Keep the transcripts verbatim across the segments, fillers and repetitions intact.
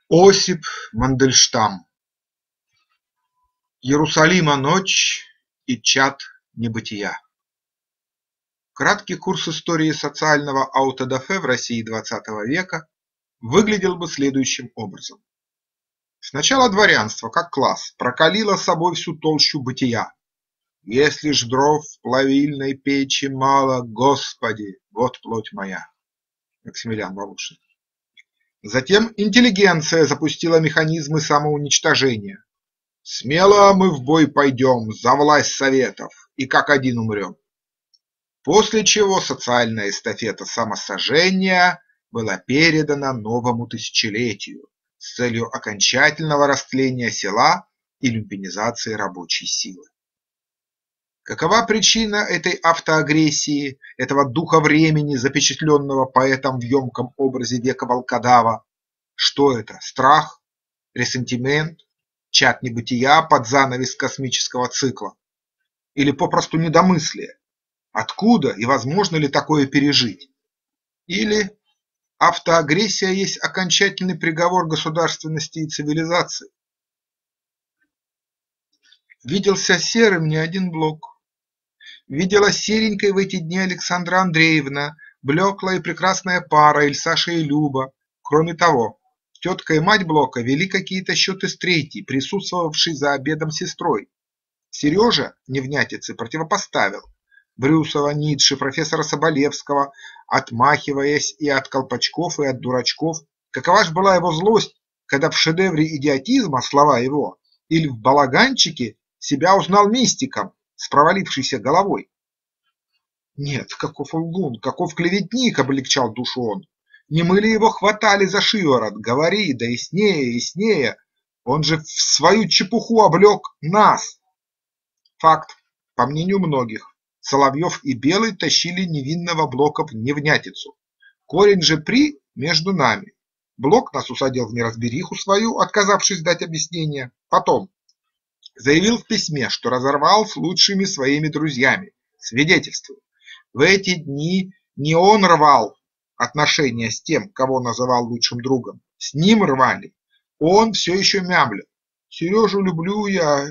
Осип Мандельштам. Иерусалима ночь и чад небытия. Краткий курс истории социального аутодафе в России двадцатого века выглядел бы следующим образом. Сначала дворянство, как класс, прокалило собой всю толщу бытия. Если ж дров в плавильной печи мало, Господи, вот плоть моя. Максимилиан Волошин. Затем интеллигенция запустила механизмы самоуничтожения. Смело мы в бой пойдем за власть советов и как один умрем. После чего социальная эстафета самосожжения была передана новому тысячелетию с целью окончательного растления села и люмпинизации рабочей силы. Какова причина этой автоагрессии, этого духа времени, запечатленного поэтом в емком образе века волкодава? Что это? Страх? Ресентимент? Чад небытия под занавес космического цикла? Или попросту недомыслие? Откуда и возможно ли такое пережить? Или автоагрессия есть окончательный приговор государственности и цивилизации? Виделся серым не один блок. Видела серенькой в эти дни Александра Андреевна, блеклая и прекрасная пара Ильсаша и Люба. Кроме того, тетка и мать Блока вели какие-то счеты с третьей, присутствовавшей за обедом сестрой. Сережа невнятицы противопоставил Брюсова, Ницше, профессора Соболевского, отмахиваясь и от колпачков, и от дурачков. Какова ж была его злость, когда в шедевре идиотизма слова его или в балаганчике себя узнал мистиком с провалившейся головой. Нет, каков лгун, каков клеветник, облегчал душу он. Не мы ли его хватали за шиворот? Говори, да яснее, яснее. Он же в свою чепуху облег нас. Факт, по мнению многих, Соловьев и Белый тащили невинного Блока в невнятицу. Корень же при между нами. Блок нас усадил в неразбериху свою, отказавшись дать объяснение. Потом заявил в письме, что разорвал с лучшими своими друзьями. Свидетельствую, в эти дни не он рвал отношения с тем, кого называл лучшим другом. С ним рвали. Он все еще мямлил. Сережу люблю я,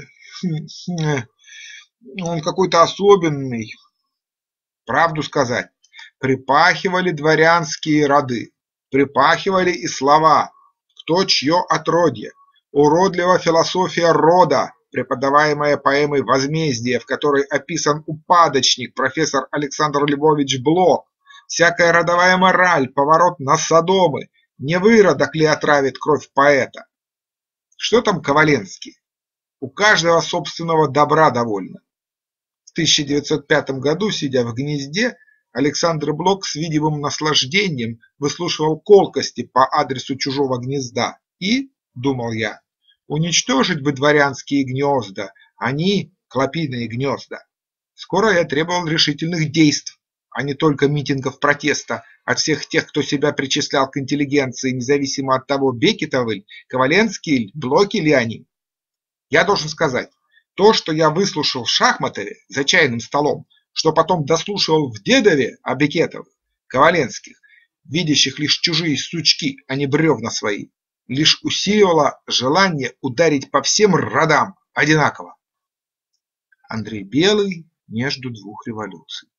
он какой-то особенный. Правду сказать, припахивали дворянские роды, припахивали и слова, кто чье отродье. Уродлива философия рода, преподаваемая поэмой «Возмездие», в которой описан упадочник профессор Александр Львович Блок, всякая родовая мораль, поворот на Содомы, не выродок ли отравит кровь поэта? Что там Коваленский? У каждого собственного добра довольно. В тысяча девятьсот пятом году, сидя в гнезде, Александр Блок с видимым наслаждением выслушивал колкости по адресу чужого гнезда и, думал я, уничтожить бы дворянские гнезда, они клопиные гнезда. Скоро я требовал решительных действий, а не только митингов протеста от всех тех, кто себя причислял к интеллигенции, независимо от того, Бекетовы, Коваленский, Блоки ли они. Я должен сказать, то, что я выслушал в Шахматове за чайным столом, что потом дослушивал в Дедове о Бекетовых, Коваленских, видящих лишь чужие сучки, а не бревна свои, лишь усиливало желание ударить по всем родам одинаково. Андрей Белый между двух революций.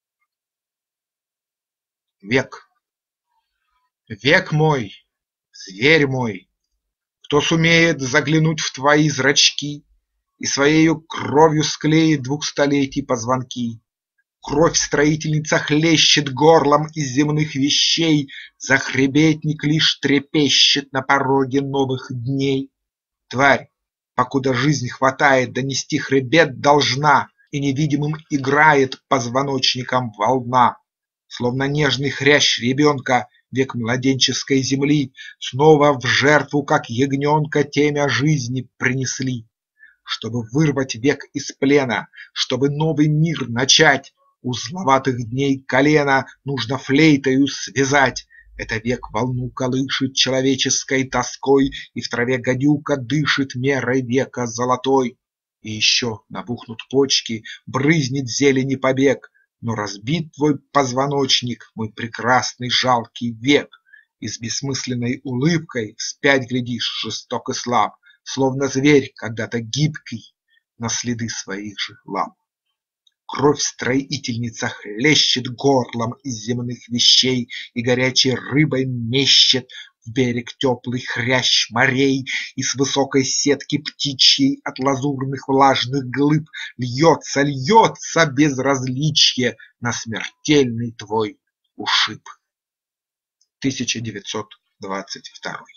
Век. Век мой, зверь мой, кто сумеет заглянуть в твои зрачки и своею кровью склеит двух столетий позвонки. Кровь строительница хлещет горлом из земных вещей, захребетник лишь трепещет на пороге новых дней. Тварь, покуда жизнь хватает, донести хребет должна, и невидимым играет позвоночником волна. Словно нежный хрящ ребенка, век младенческой земли, снова в жертву, как ягненка, темя жизни принесли. Чтобы вырвать век из плена, чтобы новый мир начать, узловатых дней колено нужно флейтою связать. Это век волну колышет человеческой тоской, и в траве гадюка дышит мерой века золотой. И еще набухнут почки, брызнет зелени побег, но разбит твой позвоночник, мой прекрасный жалкий век. И с бессмысленной улыбкой вспять глядишь, жесток и слаб, словно зверь, когда-то гибкий, на следы своих же лап. Кровь строительница хлещет горлом из земных вещей и горячей рыбой мещет в берег теплый хрящ морей, и с высокой сетки птичьей от лазурных влажных глыб льется, льется безразличие на смертельный твой ушиб. тысяча девятьсот двадцать второй.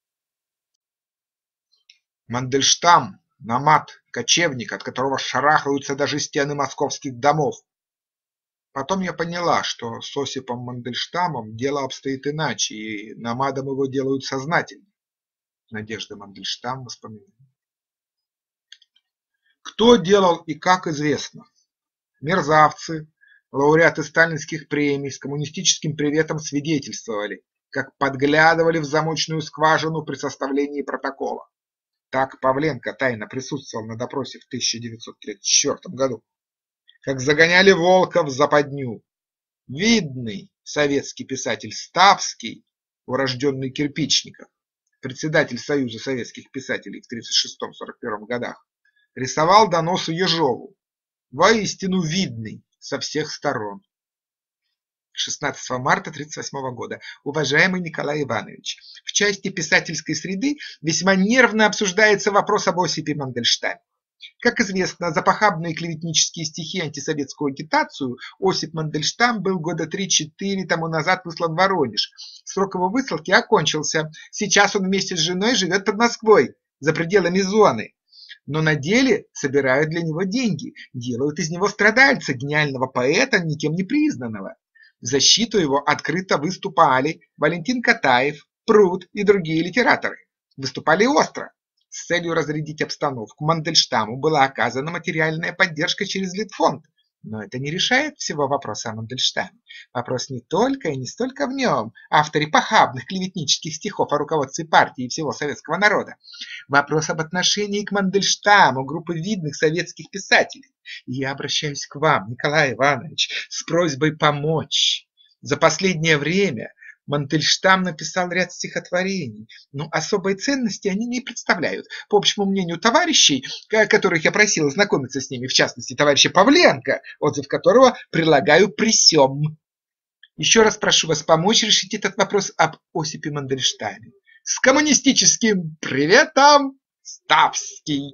Мандельштам – номад, кочевник, от которого шарахаются даже стены московских домов. Потом я поняла, что с Осипом Мандельштамом дело обстоит иначе, и номадом его делают сознательно. Надежда Мандельштам, воспоминания. Кто делал и как, известно. Мерзавцы, лауреаты сталинских премий с коммунистическим приветом свидетельствовали, как подглядывали в замочную скважину при составлении протокола. Так Павленко тайно присутствовал на допросе в тысяча девятьсот тридцать четвёртом году. Как загоняли волка в западню. Видный советский писатель Ставский, урожденный Кирпичников, председатель Союза советских писателей в тридцать шестом — сорок первом годах, рисовал доносы Ежову, воистину видный со всех сторон. шестнадцатого марта тридцать восьмого года. Уважаемый Николай Иванович, в части писательской среды весьма нервно обсуждается вопрос об Осипе Мандельштаме. Как известно, за похабные клеветнические стихи и антисоветскую агитацию Осип Мандельштам был года три-четыре тому назад выслан в Воронеж. Срок его высылки окончился. Сейчас он вместе с женой живет под Москвой, за пределами зоны. Но на деле собирают для него деньги, делают из него страдальца, гениального поэта, никем не признанного. В защиту его открыто выступали Валентин Катаев, Прут и другие литераторы. Выступали остро. С целью разрядить обстановку Мандельштаму была оказана материальная поддержка через Литфонд. Но это не решает всего вопроса о Мандельштаме. Вопрос не только и не столько в нем, авторе похабных клеветнических стихов о руководстве партии и всего советского народа. Вопрос об отношении к Мандельштаму группы видных советских писателей. И я обращаюсь к вам, Николай Иванович, с просьбой помочь. За последнее время Мандельштам написал ряд стихотворений, но особой ценности они не представляют. По общему мнению товарищей, которых я просил ознакомиться с ними, в частности товарища Павленко, отзыв которого прилагаю при сём. Еще раз прошу вас помочь решить этот вопрос об Осипе Мандельштаме. С коммунистическим приветом, Ставский.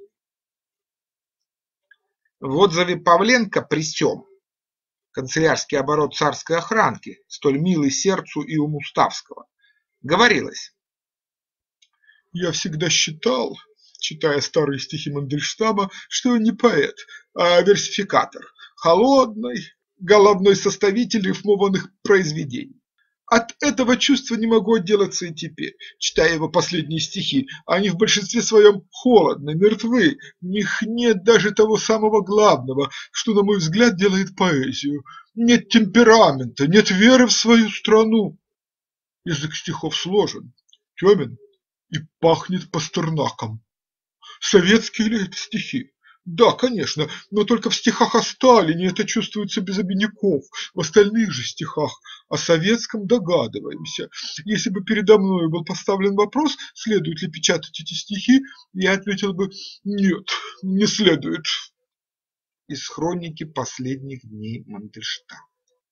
В отзыве Павленко при сём. Канцелярский оборот царской охранки, столь милый сердцу и уму Ставского, говорилось: «Я всегда считал, читая старые стихи Мандельштама, что он не поэт, а версификатор, холодный, головной составитель рифмованных произведений. От этого чувства не могу отделаться и теперь, читая его последние стихи. Они в большинстве своем холодны, мертвы, в них нет даже того самого главного, что, на мой взгляд, делает поэзию. Нет темперамента, нет веры в свою страну. Язык стихов сложен, темен и пахнет Пастернаком. Советские ли это стихи? Да, конечно, но только в стихах о Сталине это чувствуется без обиняков, в остальных же стихах о советском догадываемся. Если бы передо мной был поставлен вопрос, следует ли печатать эти стихи, я ответил бы: нет, не следует. Из хроники последних дней Мандельштама.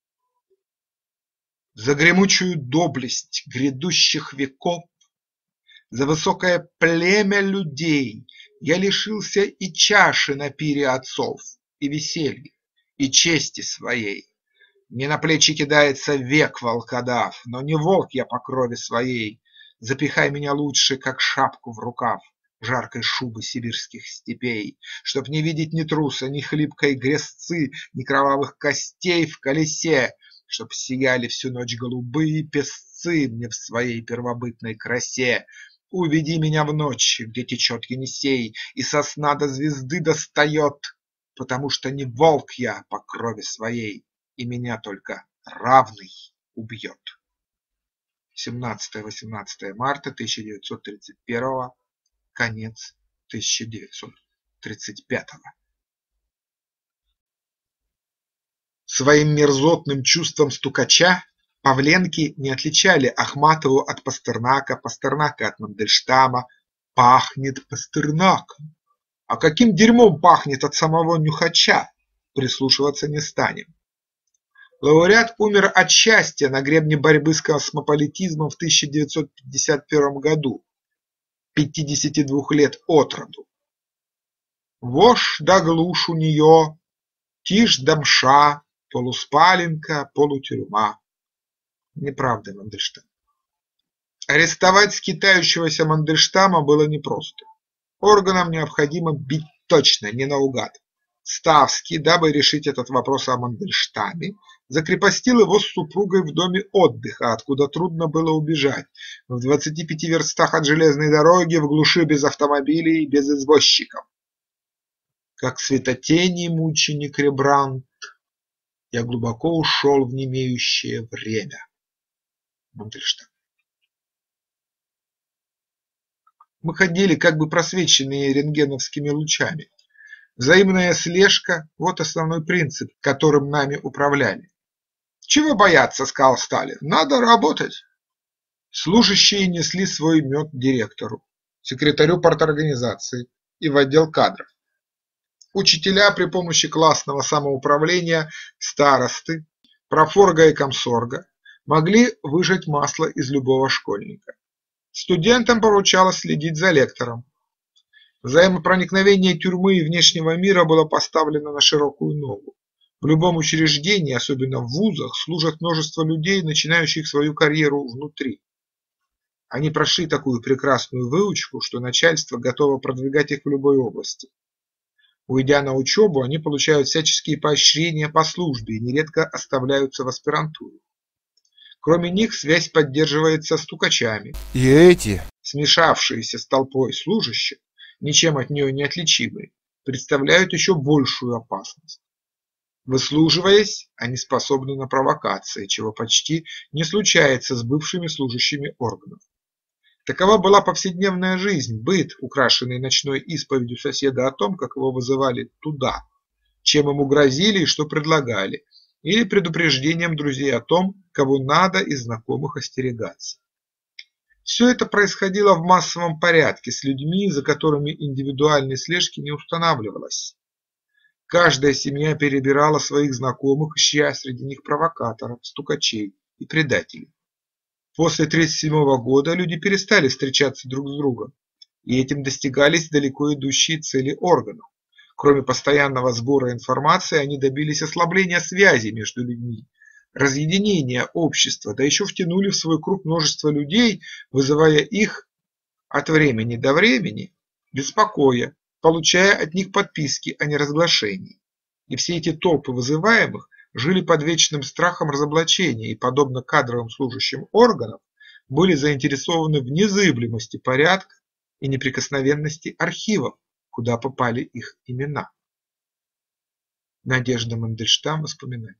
За гремучую доблесть грядущих веков, за высокое племя людей я лишился и чаши на пире отцов, и веселья, и чести своей. Мне на плечи кидается век волкодав, но не волк я по крови своей. Запихай меня лучше, как шапку в рукав жаркой шубы сибирских степей, чтоб не видеть ни труса, ни хлипкой грязцы, ни кровавых костей в колесе, чтоб сияли всю ночь голубые песцы мне в своей первобытной красе. Уведи меня в ночь, где течет Енисей, и со сна до звезды достает, потому что не волк я по крови своей, и меня только равный убьет. семнадцатое-восемнадцатое марта тысяча девятьсот тридцать первого, конец тысяча девятьсот тридцать пятого. Своим мерзотным чувством стукача Павленки не отличали Ахматову от Пастернака, Пастернака от Мандельштама. Пахнет Пастернаком. А каким дерьмом пахнет от самого нюхача? Прислушиваться не станем. Лауреат умер от счастья на гребне борьбы с космополитизмом в тысяча девятьсот пятьдесят первом году, пятидесяти двух лет от роду. Вошь да глушь у нее, тишь да мша, полуспаленка, полутюрьма. Неправда, Мандельштам. Арестовать скитающегося Мандельштама было непросто. Органам необходимо бить точно, не наугад. Ставский, дабы решить этот вопрос о Мандельштаме, закрепостил его с супругой в доме отдыха, откуда трудно было убежать, в двадцати пяти верстах от железной дороги, в глуши без автомобилей и без извозчиков. Как светотени мученик Рембрандт, я глубоко ушел в немеющее время. Мандельштам. Мы ходили как бы просвеченные рентгеновскими лучами. Взаимная слежка – вот основной принцип, которым нами управляли. «Чего бояться?» – сказал Сталин. «Надо работать». Служащие несли свой мед директору, секретарю парторганизации и в отдел кадров. Учителя при помощи классного самоуправления, старосты, профорга и комсорга могли выжать масло из любого школьника. Студентам поручалось следить за лектором. Взаимопроникновение тюрьмы и внешнего мира было поставлено на широкую ногу. В любом учреждении, особенно в вузах, служат множество людей, начинающих свою карьеру внутри. Они прошли такую прекрасную выучку, что начальство готово продвигать их в любой области. Уйдя на учебу, они получают всяческие поощрения по службе и нередко оставляются в аспирантуре. Кроме них связь поддерживается стукачами. И эти, смешавшиеся с толпой служащих, ничем от нее не отличимые, представляют еще большую опасность. Выслуживаясь, они способны на провокации, чего почти не случается с бывшими служащими органов. Такова была повседневная жизнь, быт, украшенный ночной исповедью соседа о том, как его вызывали туда, чем ему грозили и что предлагали, или предупреждением друзей о том, кого надо из знакомых остерегаться. Все это происходило в массовом порядке с людьми, за которыми индивидуальной слежки не устанавливалось. Каждая семья перебирала своих знакомых, ища среди них провокаторов, стукачей и предателей. После тысяча девятьсот тридцать седьмого года люди перестали встречаться друг с другом, и этим достигались далеко идущие цели органов. Кроме постоянного сбора информации, они добились ослабления связи между людьми, разъединения общества, да еще втянули в свой круг множество людей, вызывая их от времени до времени беспокоя, получая от них подписки о неразглашении. И все эти толпы вызываемых жили под вечным страхом разоблачения и, подобно кадровым служащим органов, были заинтересованы в незыблемости порядка и неприкосновенности архивов, куда попали их имена. Надежда Мандельштам воспоминания.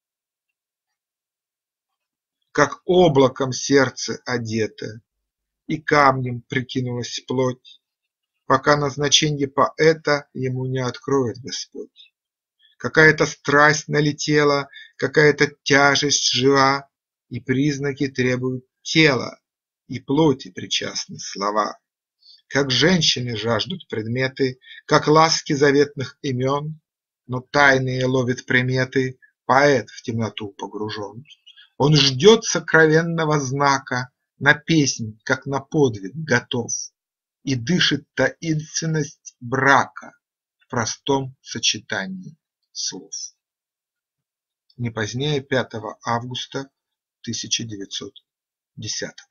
Как облаком сердце одето, и камнем прикинулась плоть, пока назначенье поэта ему не откроет Господь. Какая-то страсть налетела, какая-то тяжесть жива, и признаки требуют тела, и плоти причастны слова. Как женщины жаждут предметы, как ласки заветных имен, но тайные ловит приметы, поэт в темноту погружен. Он ждет сокровенного знака, на песнь, как на подвиг, готов, и дышит таинственность брака в простом сочетании слов. Не позднее пятого августа тысяча девятьсот десятого.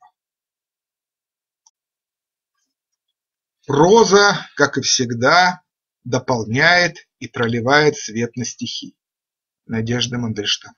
Проза, как и всегда, дополняет и проливает свет на стихи. Надежда Мандельштам.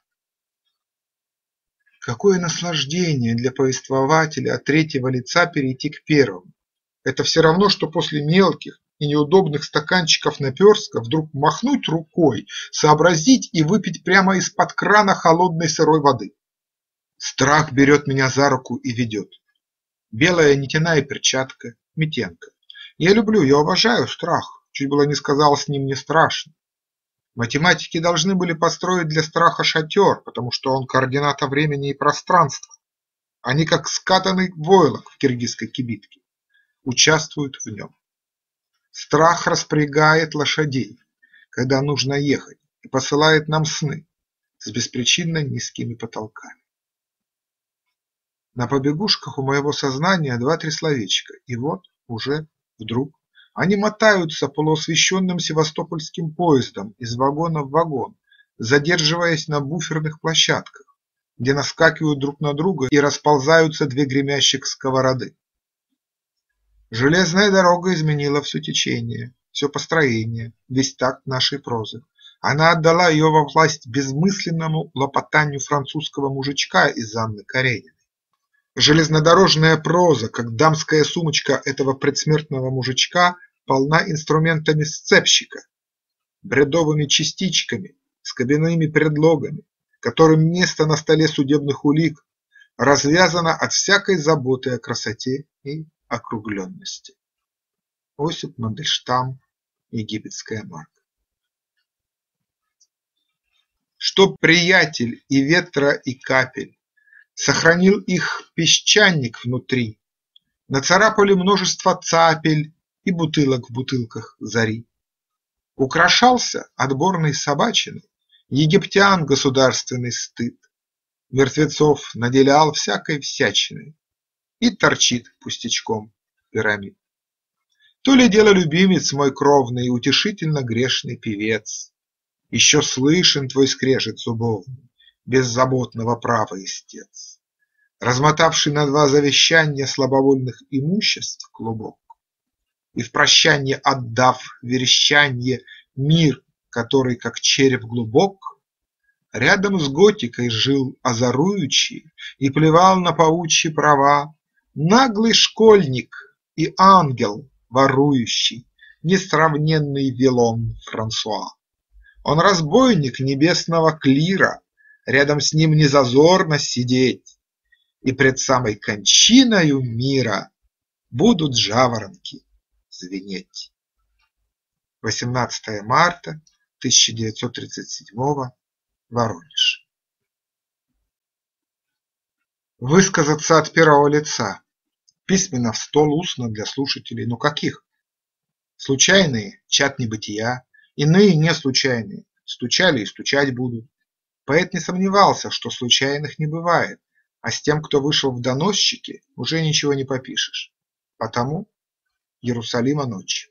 Какое наслаждение для повествователя от третьего лица перейти к первому. Это все равно, что после мелких и неудобных стаканчиков наперстка вдруг махнуть рукой, сообразить и выпить прямо из-под крана холодной сырой воды. Страх берет меня за руку и ведет. Белая нитяная перчатка, Митенко. Я люблю, я уважаю страх, чуть было не сказал, с ним не страшно. Математики должны были построить для страха шатер, потому что он координата времени и пространства. Они, как скатанный войлок в киргизской кибитке, участвуют в нем. Страх распрягает лошадей, когда нужно ехать, и посылает нам сны с беспричинно низкими потолками. На побегушках у моего сознания два-три словечка, и вот уже вдруг они мотаются полуосвещенным севастопольским поездом из вагона в вагон, задерживаясь на буферных площадках, где наскакивают друг на друга и расползаются две гремящих сковороды. Железная дорога изменила все течение, все построение, весь такт нашей прозы. Она отдала ее во власть безмысленному лопотанию французского мужичка из Анны Карениной. Железнодорожная проза, как дамская сумочка этого предсмертного мужичка, полна инструментами сцепщика, бредовыми частичками, с кабинными предлогами, которым место на столе судебных улик развязано от всякой заботы о красоте и округленности. Осип Мандельштам, египетская марка. Чтоб приятель и ветра, и капель сохранил их песчаник внутри, нацарапали множество цапель и бутылок в бутылках зари. Украшался отборной собачиной египтян государственный стыд, мертвецов наделял всякой всячиной и торчит пустячком пирамид. То ли дело любимец мой кровный, утешительно грешный певец, еще слышен твой скрежет зубовный, беззаботного права истец, размотавший на два завещания слабовольных имуществ клубок, и в прощанье отдав верещанье мир, который, как череп глубок, рядом с готикой жил озоруючий и плевал на паучьи права наглый школьник и ангел ворующий, несравненный Вилон Франсуа. Он разбойник небесного клира, рядом с ним не зазорно сидеть, и пред самой кончиною мира будут жаворонки звенеть. восемнадцатое марта тысяча девятьсот тридцать седьмого. Воронеж. Высказаться от первого лица. Письменно в стол, устно для слушателей. Ну каких? Случайные – чат небытия, иные не случайные – стучали и стучать будут. Поэт не сомневался, что случайных не бывает, а с тем, кто вышел в доносчики, уже ничего не попишешь. Потому Иерусалима ночь.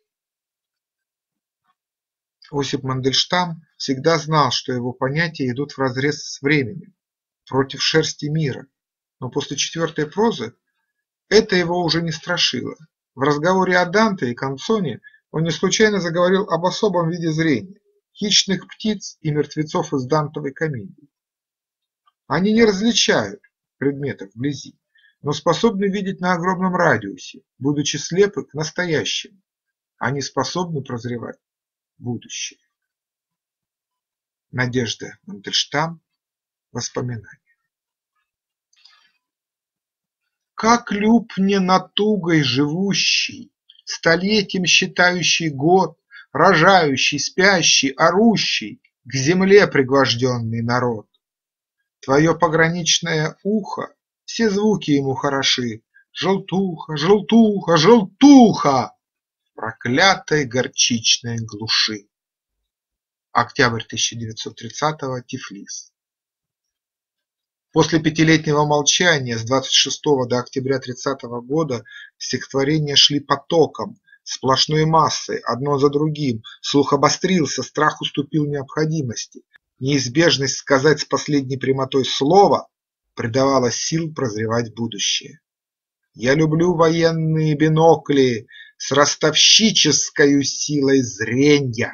Осип Мандельштам всегда знал, что его понятия идут вразрез с временем, против шерсти мира, но после четвертой прозы это его уже не страшило. В разговоре о Данте и Канцоне он не случайно заговорил об особом виде зрения – хищных птиц и мертвецов из дантовой комедии. Они не различают предметов вблизи, но способны видеть на огромном радиусе, будучи слепы к настоящему. Они способны прозревать будущее. Надежда Мандельштам. Воспоминания. Как люб мне натугой живущий, столетием считающий год, рожающий, спящий, орущий, к земле пригвожденный народ. Твое пограничное ухо, все звуки ему хороши, желтуха, желтуха, желтуха, в проклятой горчичной глуши. Октябрь тысяча девятьсот тридцатого. Тифлис. После пятилетнего молчания с двадцать шестого до октября тридцатого года стихотворения шли потоком, сплошной массой, одно за другим, слух обострился, страх уступил необходимости. Неизбежность сказать с последней прямотой слово придавала сил прозревать будущее. Я люблю военные бинокли с ростовщической силой зрения.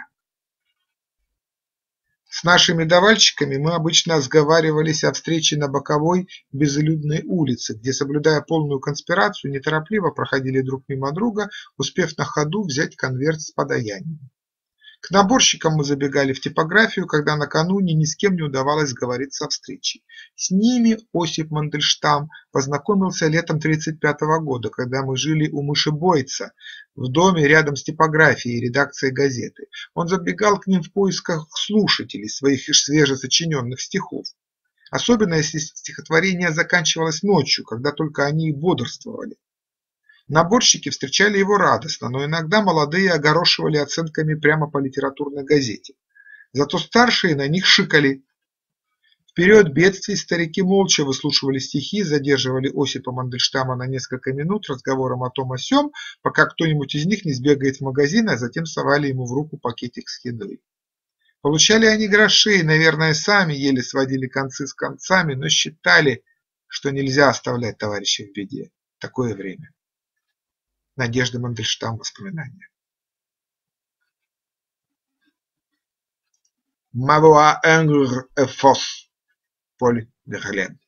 С нашими давальщиками мы обычно сговаривались о встрече на боковой безлюдной улице, где, соблюдая полную конспирацию, неторопливо проходили друг мимо друга, успев на ходу взять конверт с подаянием. К наборщикам мы забегали в типографию, когда накануне ни с кем не удавалось сговориться о встрече. С ними Осип Мандельштам познакомился летом тридцать пятого года, когда мы жили у мышебойца в доме рядом с типографией и редакцией газеты. Он забегал к ним в поисках слушателей своих свежесочиненных стихов. Особенно если стихотворение заканчивалось ночью, когда только они и бодрствовали. Наборщики встречали его радостно, но иногда молодые огорошивали оценками прямо по литературной газете. Зато старшие на них шикали. В период бедствий старики молча выслушивали стихи, задерживали Осипа Мандельштама на несколько минут разговором о том о сём, пока кто-нибудь из них не сбегает в магазин, а затем совали ему в руку пакетик с едой. Получали они гроши, наверное, сами еле сводили концы с концами, но считали, что нельзя оставлять товарища в беде. Такое время. Надежда Мандельштам. Воспоминания. Ma voix ingre et fausse. Поль Верлен.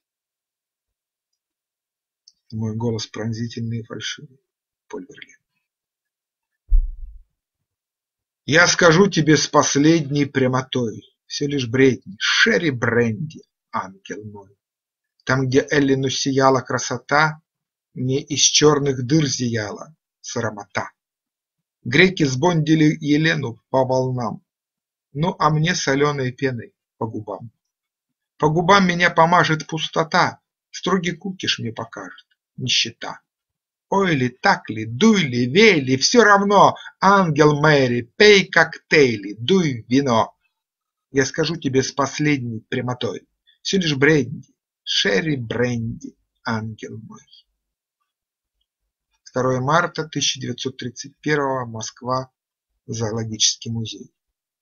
Мой голос пронзительный и фальшивый. Поль Верлен. Я скажу тебе с последней прямотой, все лишь бредни, шерри бренди, ангел мой. Там, где Эллину сияла красота, мне из черных дыр зияла срамота. Греки сбондили Елену по волнам, ну а мне соленой пеной по губам. По губам меня помажет пустота, строгий кукиш мне покажет нищета. Ой ли, так ли, дуй ли, вей ли, все равно, ангел Мэри, пей коктейли, дуй вино. Я скажу тебе с последней прямотой, все лишь бренди, шерри бренди, ангел мой. второе марта тысяча девятьсот тридцать первого. Москва. Зоологический музей.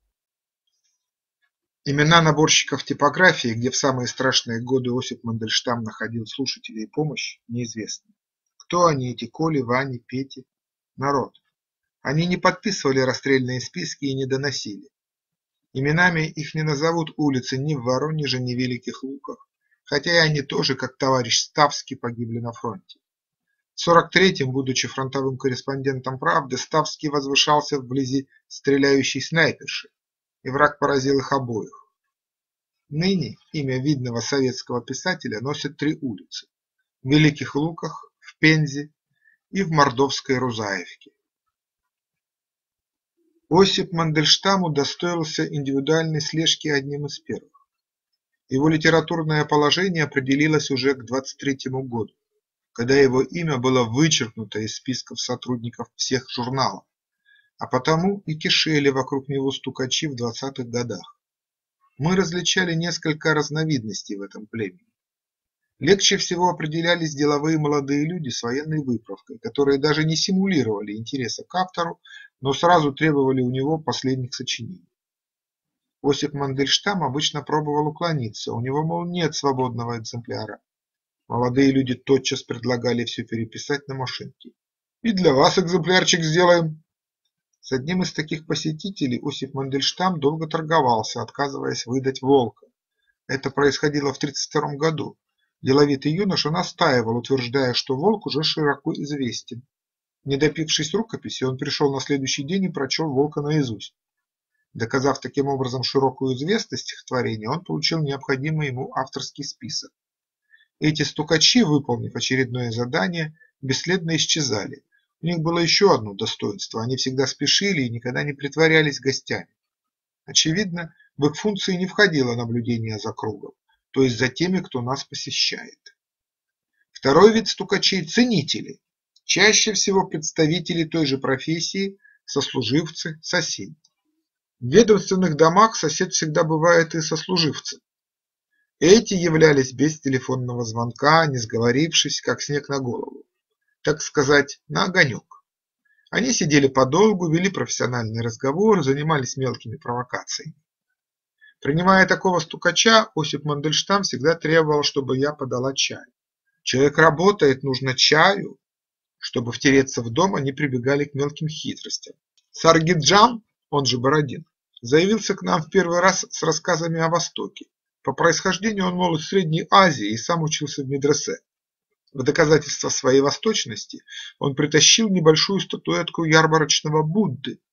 Имена наборщиков типографии, где в самые страшные годы Осип Мандельштам находил слушателей и помощь, неизвестны. Кто они, эти Коли, Вани, Пети? Народ. Они не подписывали расстрельные списки и не доносили. Именами их не назовут улицы ни в Воронеже, ни в Великих Луках, хотя и они тоже, как товарищ Ставский, погибли на фронте. В сорок третьем, будучи фронтовым корреспондентом «Правды», Ставский возвышался вблизи стреляющей снайперши, и враг поразил их обоих. Ныне имя видного советского писателя носит три улицы – в Великих Луках, в Пензе и в Мордовской Рузаевке. Осип Мандельштам удостоился индивидуальной слежки одним из первых. Его литературное положение определилось уже к двадцать третьему году, когда его имя было вычеркнуто из списков сотрудников всех журналов, а потому и кишели вокруг него стукачи в двадцатых годах. Мы различали несколько разновидностей в этом племени. Легче всего определялись деловые молодые люди с военной выправкой, которые даже не симулировали интереса к автору, но сразу требовали у него последних сочинений. Осип Мандельштам обычно пробовал уклониться, у него, мол, нет свободного экземпляра. Молодые люди тотчас предлагали все переписать на машинке. И для вас экземплярчик сделаем. С одним из таких посетителей Осип Мандельштам долго торговался, отказываясь выдать волка. Это происходило в тридцать втором году. Деловитый юноша настаивал, утверждая, что волк уже широко известен. Не допившись рукописи, он пришел на следующий день и прочел волка наизусть. Доказав таким образом широкую известность стихотворения, он получил необходимый ему авторский список. Эти стукачи, выполнив очередное задание, бесследно исчезали. У них было еще одно достоинство – они всегда спешили и никогда не притворялись гостями. Очевидно, в их функции не входило наблюдение за кругом, то есть за теми, кто нас посещает. Второй вид стукачей – ценители, чаще всего представители той же профессии, сослуживцы, соседи. В ведомственных домах сосед всегда бывает и сослуживцем. Эти являлись без телефонного звонка, не сговорившись, как снег на голову, так сказать, на огонек. Они сидели подолгу, вели профессиональный разговор, занимались мелкими провокациями. Принимая такого стукача, Осип Мандельштам всегда требовал, чтобы я подала чай. Человек работает, нужно чаю. Чтобы втереться в дом, они прибегали к мелким хитростям. Саргиджан, он же Бородин, заявился к нам в первый раз с рассказами о Востоке. По происхождению он, мол, из Средней Азии и сам учился в медресе. В доказательство своей восточности он притащил небольшую статуэтку ярмарочного Будды.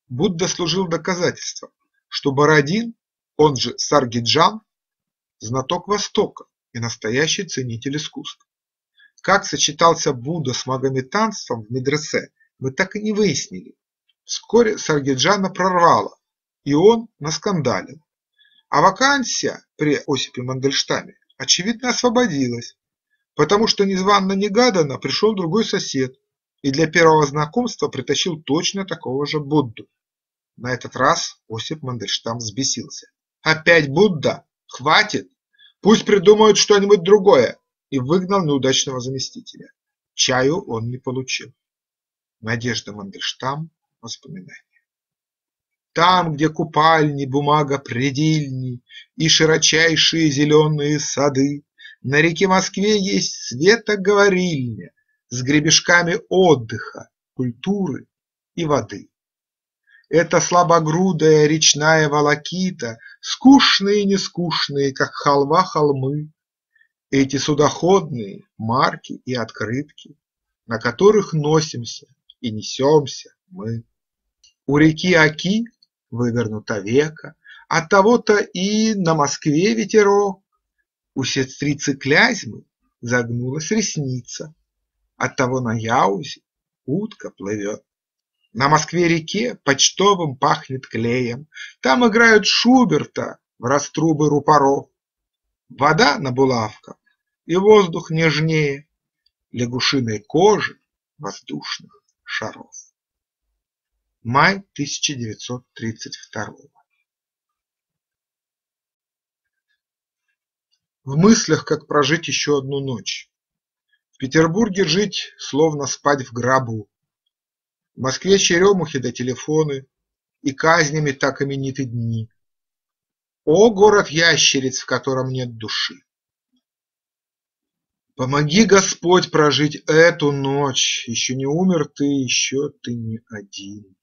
Будда служил доказательством, что Бородин, он же Саргиджан, знаток Востока и настоящий ценитель искусства. Как сочетался Будда с магометанством в медресе, мы так и не выяснили. Вскоре Саргиджана прорвало, и он наскандалил. А вакансия при Осипе Мандельштаме очевидно освободилась, потому что незванно-негаданно пришел другой сосед и для первого знакомства притащил точно такого же Будду. На этот раз Осип Мандельштам взбесился. «Опять Будда? Хватит! Пусть придумают что-нибудь другое!» и выгнал неудачного заместителя. Чаю он не получил. Надежда Мандельштам. Воспоминания. Там, где купальни, бумага предельней и широчайшие зеленые сады, на реке Москве есть светоговорильня с гребешками отдыха, культуры и воды. Это слабогрудая речная волокита, скучные и нескучные, как халва холмы, эти судоходные марки и открытки, на которых носимся и несемся мы. У реки Оки вывернута века, от того-то и на Москве ветерок. У сестрицы Клязьмы загнулась ресница, оттого на Яузе утка плывет. На Москве-реке почтовым пахнет клеем, там играют Шуберта в раструбы рупоров. Вода на булавках и воздух нежнее лягушиной кожи воздушных шаров. Май тысяча девятьсот тридцать второго. В мыслях, как прожить еще одну ночь. В Петербурге жить, словно спать в гробу. В Москве черемухи да телефоны, и казнями так имениты дни. О, город ящериц, в котором нет души! Помоги, Господь, прожить эту ночь, еще не умер ты, еще ты не один.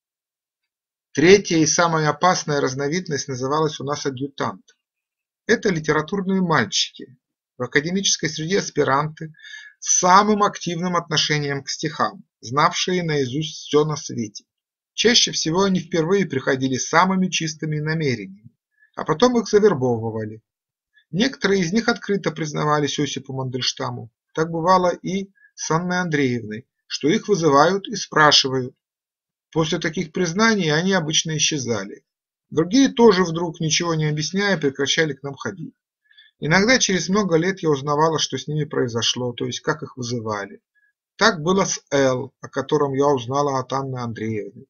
Третья и самая опасная разновидность называлась у нас адъютант. Это литературные мальчики, в академической среде аспиранты с самым активным отношением к стихам, знавшие наизусть все на свете. Чаще всего они впервые приходили с самыми чистыми намерениями, а потом их завербовывали. Некоторые из них открыто признавались Осипу Мандельштаму, так бывало и с Анной Андреевной, что их вызывают и спрашивают. После таких признаний они обычно исчезали. Другие тоже вдруг, ничего не объясняя, прекращали к нам ходить. Иногда через много лет я узнавала, что с ними произошло, то есть как их вызывали. Так было с Л, о котором я узнала от Анны Андреевны.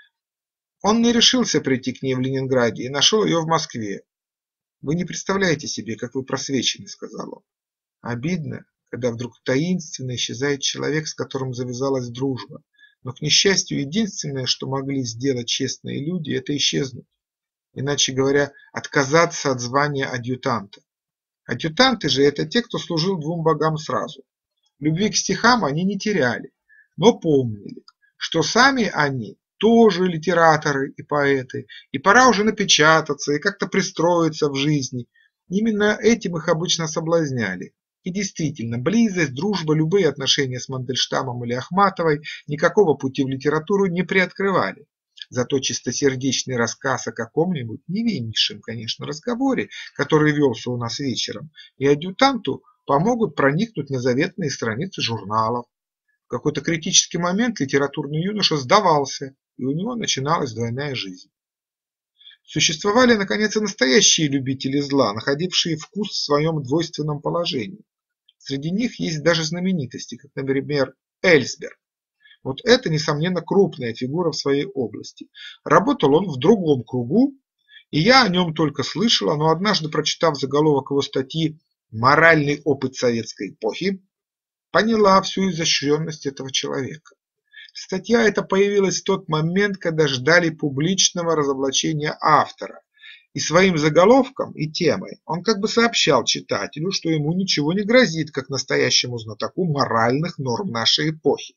Он не решился прийти к ней в Ленинграде и нашел ее в Москве. «Вы не представляете себе, как вы просвечены», – сказал он. Обидно, когда вдруг таинственно исчезает человек, с которым завязалась дружба. Но, к несчастью, единственное, что могли сделать честные люди, это исчезнуть. Иначе говоря, отказаться от звания адъютанта. Адъютанты же – это те, кто служил двум богам сразу. Любви к стихам они не теряли, но помнили, что сами они тоже литераторы и поэты, и пора уже напечататься и как-то пристроиться в жизни. Именно этим их обычно соблазняли. И действительно, близость, дружба, любые отношения с Мандельштамом или Ахматовой никакого пути в литературу не приоткрывали. Зато чистосердечный рассказ о каком-нибудь невиннейшем, конечно, разговоре, который велся у нас вечером, и адъютанту помогут проникнуть на заветные страницы журналов. В какой-то критический момент литературный юноша сдавался, и у него начиналась двойная жизнь. Существовали, наконец, и настоящие любители зла, находившие вкус в своем двойственном положении. Среди них есть даже знаменитости, как, например, Эльсберг. Вот это, несомненно, крупная фигура в своей области. Работал он в другом кругу, и я о нем только слышала, но однажды, прочитав заголовок его статьи «Моральный опыт советской эпохи», поняла всю изощренность этого человека. Статья эта появилась в тот момент, когда ждали публичного разоблачения автора, и своим заголовком и темой он как бы сообщал читателю, что ему ничего не грозит, как настоящему знатоку моральных норм нашей эпохи.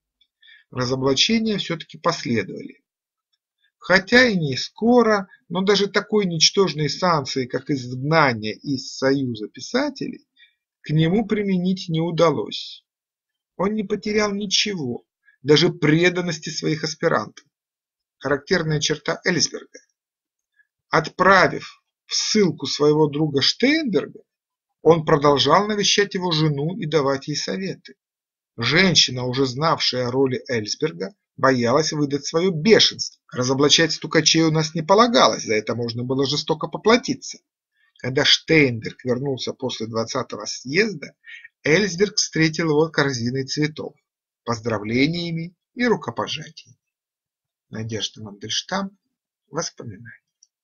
Разоблачения все-таки последовали. Хотя и не скоро, но даже такой ничтожной санкции, как изгнание из Союза писателей, к нему применить не удалось. Он не потерял ничего, даже преданности своих аспирантов. характерная черта Эльсберга. Отправив в ссылку своего друга Штейнберга, он продолжал навещать его жену и давать ей советы. Женщина, уже знавшая о роли Эльсберга, боялась выдать свое бешенство. Разоблачать стукачей у нас не полагалось, за это можно было жестоко поплатиться. Когда Штейнберг вернулся после двадцатого съезда, Эльсберг встретил его корзиной цветов, поздравлениями и рукопожатиями. Надежда Мандельштам. Воспоминания.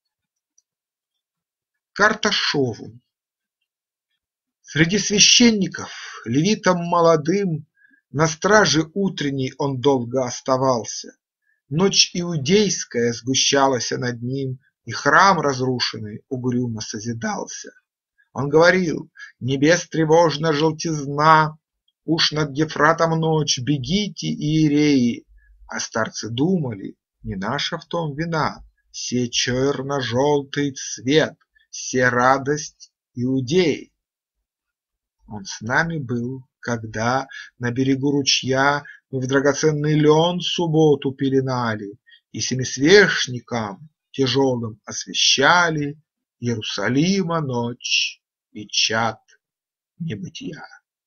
Карташову. Среди священников, левитом молодым, на страже утренней он долго оставался. Ночь иудейская сгущалась над ним, и храм разрушенный угрюмо созидался. Он говорил: небес тревожна желтизна, уж над Ефратом ночь, бегите, иереи. А старцы думали: не наша в том вина, се черно-желтый цвет, се радость иудеи. Он с нами был, когда на берегу ручья мы в драгоценный лен субботу пеленали и семисвешникам тяжелым освещали Иерусалима ночь и чад небытия.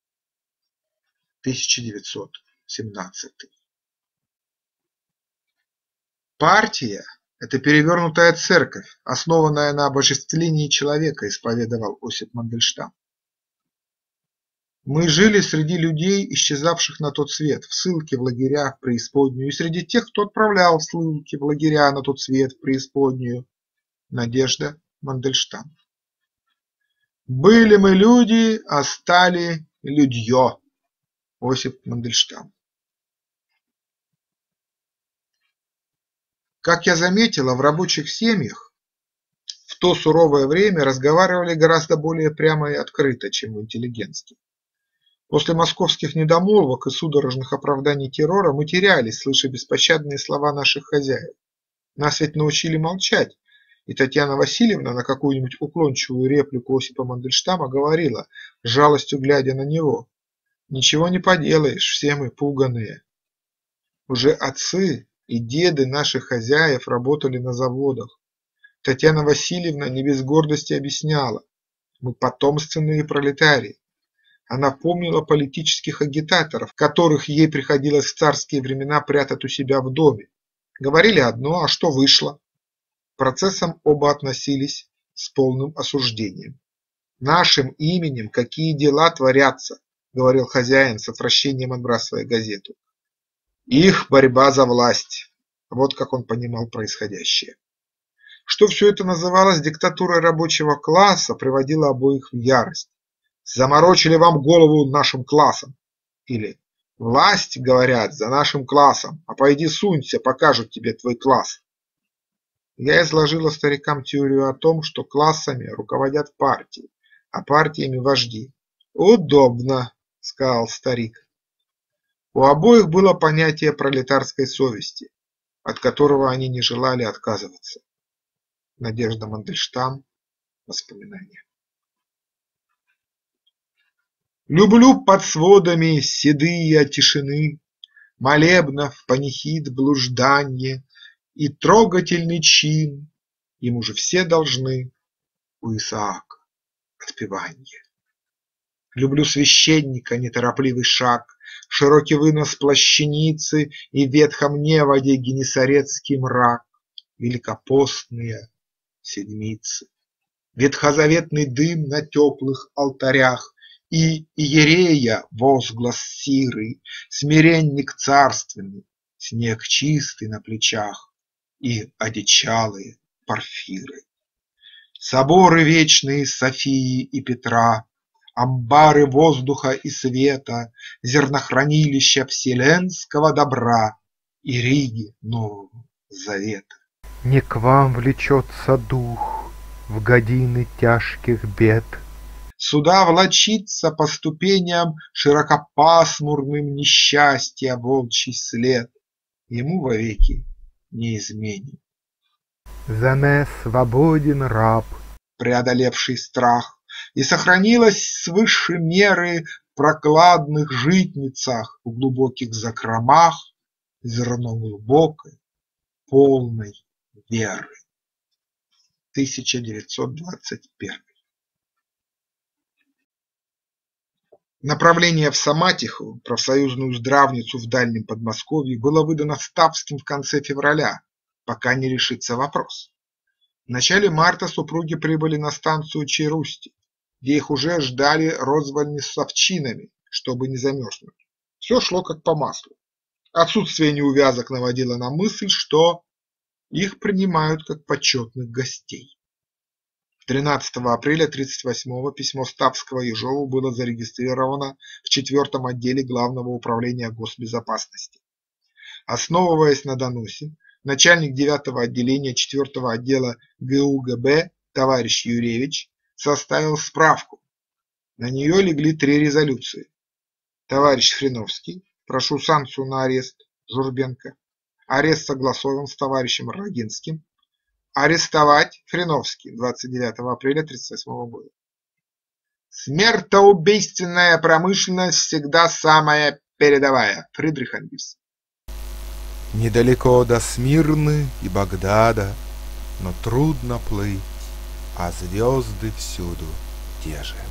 тысяча девятьсот семнадцатый. Партия – это перевернутая церковь, основанная на обожествлении человека, исповедовал Осип Мандельштам. Мы жили среди людей, исчезавших на тот свет, в ссылке, в лагерях, в преисподнюю, и среди тех, кто отправлял в ссылки, в лагеря, на тот свет, в преисподнюю. Надежда Мандельштам. Были мы люди, а стали людьё. Осип Мандельштам. Как я заметила, в рабочих семьях в то суровое время разговаривали гораздо более прямо и открыто, чем в интеллигентских. После московских недомолвок и судорожных оправданий террора мы терялись, слыша беспощадные слова наших хозяев. Нас ведь научили молчать, и Татьяна Васильевна на какую-нибудь уклончивую реплику Осипа Мандельштама говорила, с жалостью глядя на него: «Ничего не поделаешь, все мы пуганые». Уже отцы и деды наших хозяев работали на заводах. Татьяна Васильевна не без гордости объясняла: мы потомственные пролетарии. Она помнила политических агитаторов, которых ей приходилось в царские времена прятать у себя в доме. Говорили одно, а что вышло? К процессам оба относились с полным осуждением. «Нашим именем какие дела творятся», – говорил хозяин, с отвращением отбрасывая газету. Их борьба за власть. Вот как он понимал происходящее. Что все это называлось диктатурой рабочего класса, приводило обоих в ярость. «Заморочили вам голову нашим классом». Или «Власть, говорят, за нашим классом, а пойди сунься, покажут тебе твой класс». Я изложила старикам теорию о том, что классами руководят партии, а партиями вожди. «Удобно», – сказал старик. У обоих было понятие пролетарской совести, от которого они не желали отказываться. Надежда Мандельштам. Воспоминания. Люблю под сводами седые тишины молебнов, панихид, блужданье и трогательный чин, ему же все должны у Исаака отпеванье. Люблю священника, неторопливый шаг, широкий вынос плащаницы и в ветхом неводе генесарецкий мрак, великопостные седмицы, ветхозаветный дым на теплых алтарях и иерея возглас сирый, смиренник царственный, снег чистый на плечах и одичалые порфиры. Соборы вечные Софии и Петра, амбары воздуха и света, зернохранилища вселенского добра и Риги Нового Завета. Не к вам влечется дух в годины тяжких бед. Сюда влачится по ступеням широкопасмурным несчастья волчий след, ему вовеки не изменит. Заме свободен раб, преодолевший страх, и сохранилась свыше меры в прокладных житницах, в глубоких закромах, зерно глубокое, полной веры. тысяча девятьсот двадцать первый. Направление в Саматиху, профсоюзную здравницу в Дальнем Подмосковье, было выдано Ставским в конце февраля, пока не решится вопрос. В начале марта супруги прибыли на станцию Чайрусти, где их уже ждали розвальни с овчинами, чтобы не замерзнуть. Все шло как по маслу. Отсутствие неувязок наводило на мысль, что их принимают как почетных гостей. тринадцатого апреля тридцать восьмого письмо Ставского Ежову было зарегистрировано в четвёртом отделе Главного управления госбезопасности. Основываясь на доносе, начальник девятого отделения четвёртого отдела ГУГБ товарищ Юревич составил справку. На нее легли три резолюции. Товарищ Хреновский, прошу санкцию на арест Журбенко. Арест согласован с товарищем Рогинским. Арестовать Хреновский двадцать девятого апреля тридцать восьмого года. Смертоубийственная промышленность всегда самая передовая. Фридрих Энгельс. Недалеко до Смирны и Багдада, но трудно плыть, а звезды всюду те же.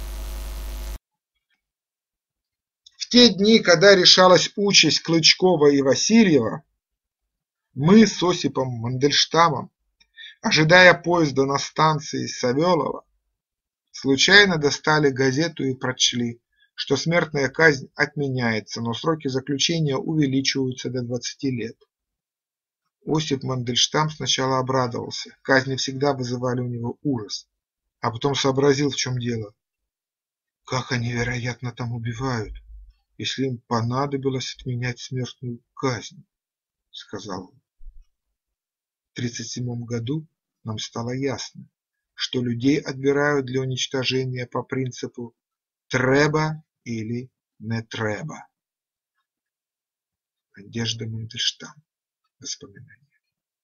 В те дни, когда решалась участь Клычкова и Васильева, мы с Осипом Мандельштамом, ожидая поезда на станции Савелова, случайно достали газету и прочли, что смертная казнь отменяется, но сроки заключения увеличиваются до двадцати лет. Осип Мандельштам сначала обрадовался, казни всегда вызывали у него ужас, а потом сообразил, в чем дело. Как они, вероятно, там убивают, если им понадобилось отменять смертную казнь, сказал он. В тридцать седьмом году нам стало ясно, что людей отбирают для уничтожения по принципу «треба» или «не треба». Надежда Мандельштам. Воспоминания.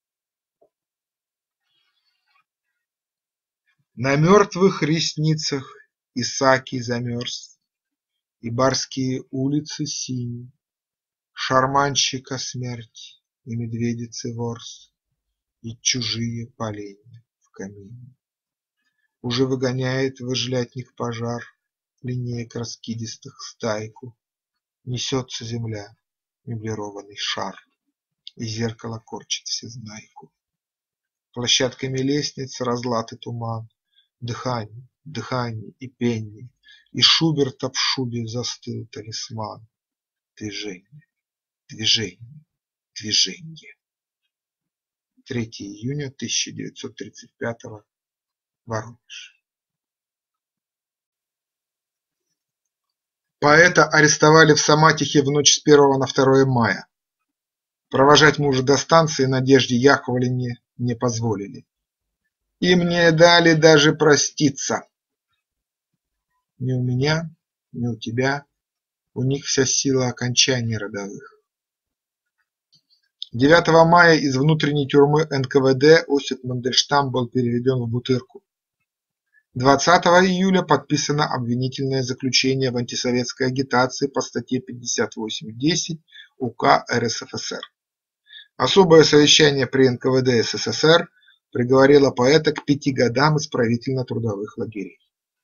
На мертвых ресницах Исаакий замерз, и барские улицы сини, шарманщика смерть и медведицы ворс, и чужие поленья в камине. Уже выгоняет выжлятник пожар линеек раскидистых стайку, несется земля, меблированный шар, и зеркало корчит всезнайку. Площадками лестниц разлатый туман, дыхание, дыхание и пение, и Шуберта в шубе застыл талисман. Движение, движение, движение. третьего июня тысяча девятьсот тридцать пятого. Воронеж. Поэта арестовали в Саматихе в ночь с первого на второе мая. Провожать мужа до станции Надежде Яковлевне не позволили. Им не дали даже проститься. Ни у меня, ни у тебя, у них вся сила окончаний родовых. девятого мая из внутренней тюрьмы эн ка вэ дэ Осип Мандельштам был переведен в Бутырку. двадцатого июля подписано обвинительное заключение в антисоветской агитации по статье пятьдесят восемь десять УК эр эс эф эс эр. Особое совещание при эн ка вэ дэ эс эс эс эр приговорило поэта к пяти годам исправительно-трудовых лагерей.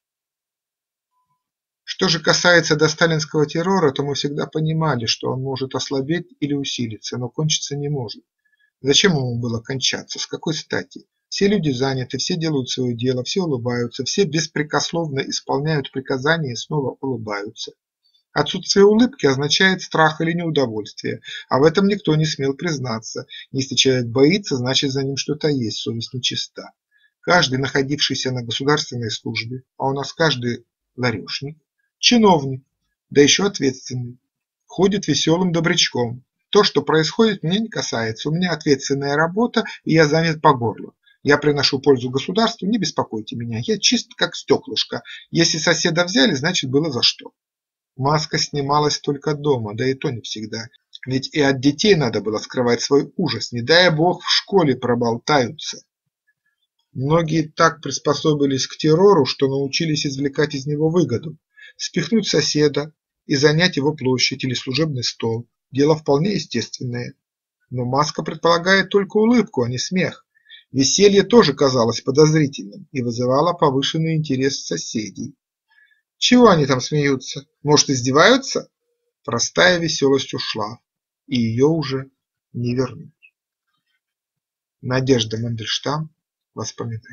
Что же касается досталинского террора, то мы всегда понимали, что он может ослабеть или усилиться, но кончиться не может. Зачем ему было кончаться? С какой стати? Все люди заняты, все делают свое дело, все улыбаются, все беспрекословно исполняют приказания и снова улыбаются. Отсутствие улыбки означает страх или неудовольствие, а в этом никто не смел признаться. Если человек боится, значит за ним что-то есть, совесть нечиста. Каждый, находившийся на государственной службе, а у нас каждый ларешник, чиновник, да еще ответственный, ходит веселым добрячком. То, что происходит, меня не касается, у меня ответственная работа, и я занят по горло. Я приношу пользу государству, не беспокойте меня, я чист как стеклышко. Если соседа взяли, значит было за что. Маска снималась только дома, да и то не всегда. Ведь и от детей надо было скрывать свой ужас, не дай бог в школе проболтаются. Многие так приспособились к террору, что научились извлекать из него выгоду. Спихнуть соседа и занять его площадь или служебный стол – дело вполне естественное. Но маска предполагает только улыбку, а не смех. Веселье тоже казалось подозрительным и вызывало повышенный интерес соседей. Чего они там смеются? Может, издеваются? Простая веселость ушла, и ее уже не вернуть. Надежда Мандельштам. Воспоминания.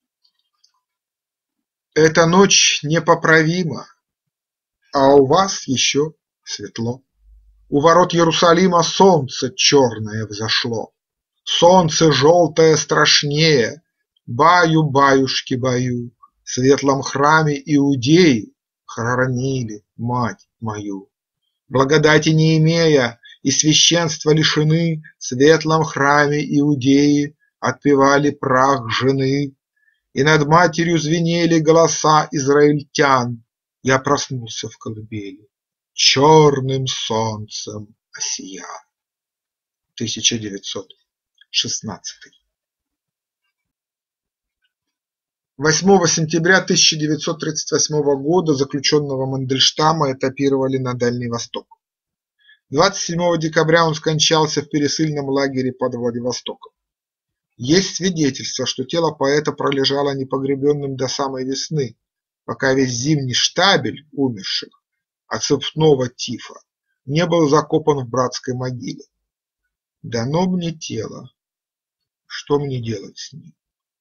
Эта ночь непоправима, а у вас еще светло. У ворот Иерусалима солнце черное взошло. Солнце желтое страшнее. Баю, баюшки, баю, в светлом храме иудеи хоронили мать мою. Благодати не имея и священства лишены, в светлом храме иудеи отпевали прах жены, и над матерью звенели голоса израильтян. Я проснулся в колыбели, черным солнцем осиял. тысяча девятьсот шестнадцатый. восьмого сентября тысяча девятьсот тридцать восьмого года заключенного Мандельштама этапировали на Дальний Восток. двадцать седьмого декабря он скончался в пересыльном лагере под Владивостоком. Есть свидетельство, что тело поэта пролежало непогребенным до самой весны, пока весь зимний штабель умерших от цепного тифа не был закопан в братской могиле. Дано мне тело, что мне делать с ним?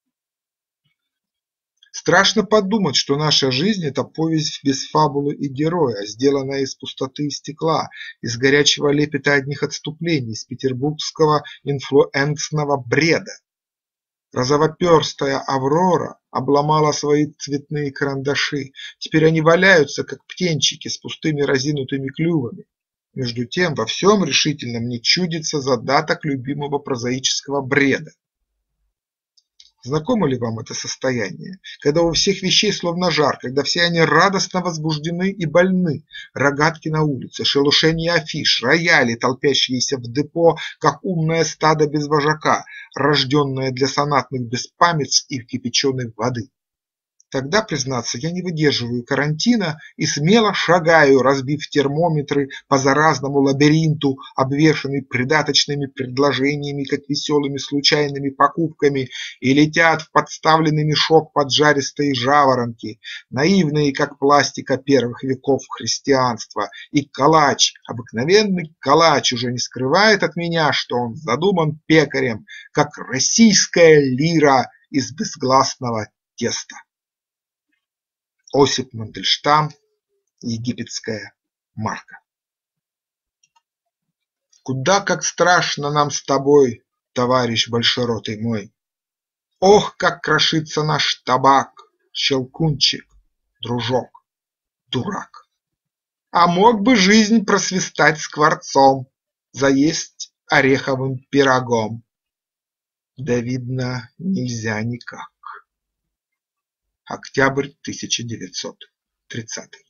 Страшно подумать, что наша жизнь – это повесть без фабулы и героя, сделанная из пустоты и стекла, из горячего лепета одних отступлений, из петербургского инфлюенсного бреда. Розовоперстая Аврора обломала свои цветные карандаши, теперь они валяются, как птенчики с пустыми разинутыми клювами. Между тем во всем решительном не чудится задаток любимого прозаического бреда. Знакомо ли вам это состояние, когда у всех вещей словно жар, когда все они радостно возбуждены и больны? Рогатки на улице, шелушение афиш, рояли, толпящиеся в депо, как умное стадо без вожака, рожденное для сонатных беспамятств и кипяченой воды. Тогда, признаться, я не выдерживаю карантина и смело шагаю, разбив термометры по заразному лабиринту, обвешанный придаточными предложениями, как веселыми случайными покупками, и летят в подставленный мешок поджаристые жаворонки, наивные, как пластика первых веков христианства, и калач, обыкновенный калач, уже не скрывает от меня, что он задуман пекарем, как российская лира из безгласного теста. Осип Мандельштам. Египетская марка. Куда как страшно нам с тобой, товарищ большеротый мой! Ох, как крошится наш табак, щелкунчик, дружок, дурак! А мог бы жизнь просвистать скворцом, заесть ореховым пирогом. Да, видно, нельзя никак. Октябрь тысяча девятьсот тридцатый.